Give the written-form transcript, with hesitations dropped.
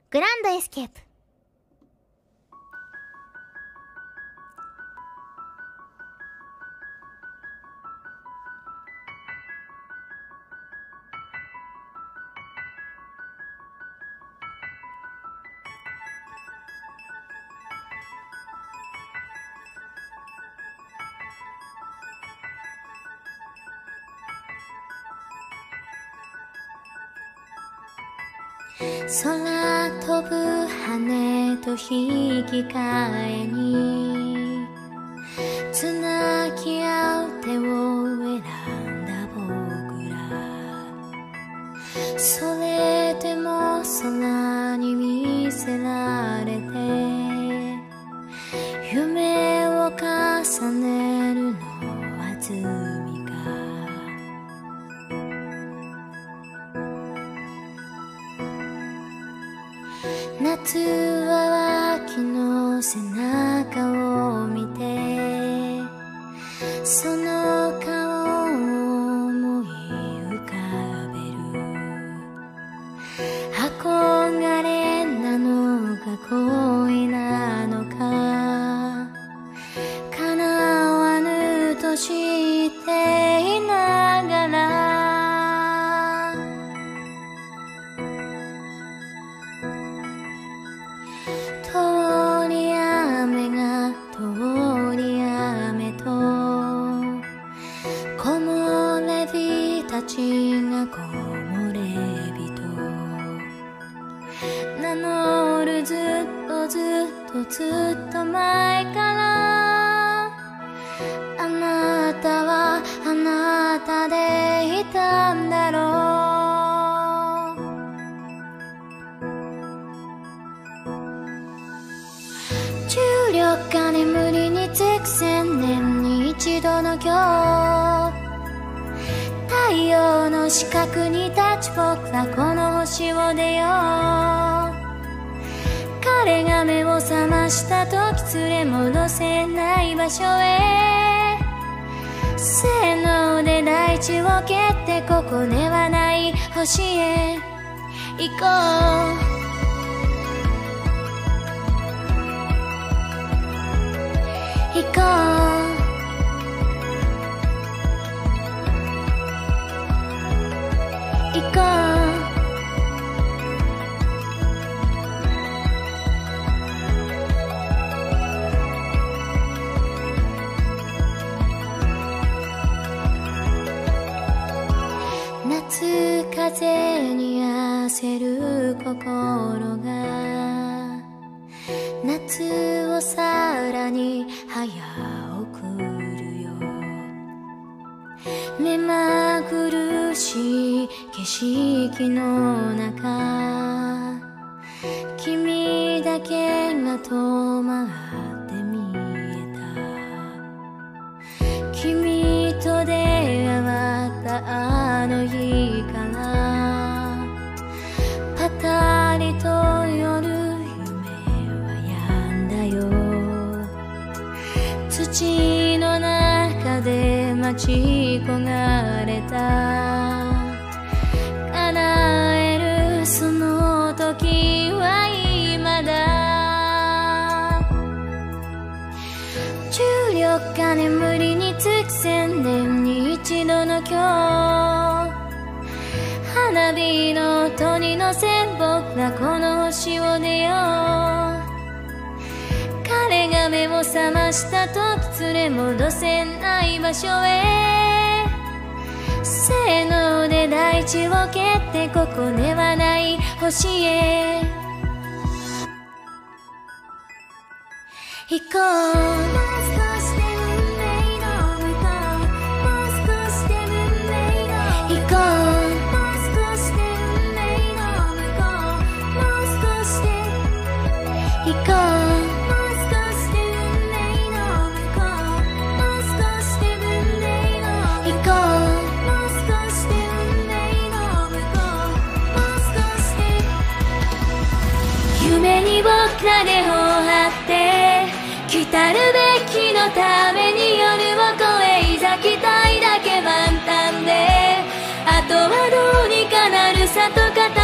グランドエスケープ。空飛ぶ羽と引き換えにつなぎ合う手を選んだ僕ら、それでも空に見せられて夢を重ねるのは罪か。夏は秋の背中を見てその顔を思い浮かべる。憧れなのか恋なのか叶わぬとしていながら通り雨が通り雨と木漏れ日たちが木漏れ日と名乗るずっとずっとずっと前からあなたはあなたでいたんだろう。重力が眠りにつく千年に一度の今日、太陽の四角に立ち僕らこの星を出よう。彼が目を覚ました時連れ戻せない場所へせーので大地を蹴ってここではない星へ行こう。行こう行こう。夏風に焦る心が夏をさらに早送るよ。目まぐるしい景色の中君だけが止まって見えた。君と出会ったあの日からパタリと夜土の中で待ち焦がれた叶えるその時は今だ。重力が眠りにつく千年に一度の今日、花火の音に乗せ僕らこの星を出よう。彼が目を覚ました時連れ戻せない場所へせーので大地を蹴ってここではない星へ行こう。夢に僕らでを張って来たるべきのために夜を越えいざ期待だけ満タンであとはどうにかなるさとか